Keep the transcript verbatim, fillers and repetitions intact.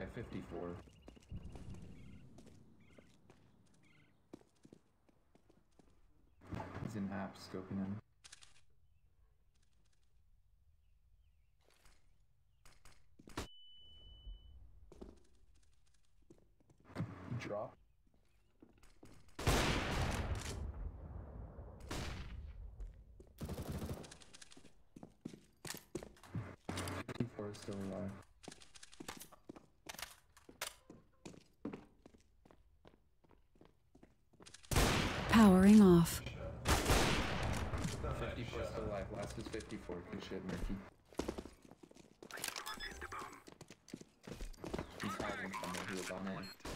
fifty-four. He's in app scoping him. Drop. fifty-four is still alive. Powering off. fifty-four still alive. Last was fifty-four. Good shit, Murky. He's hiding somewhere. He was on it.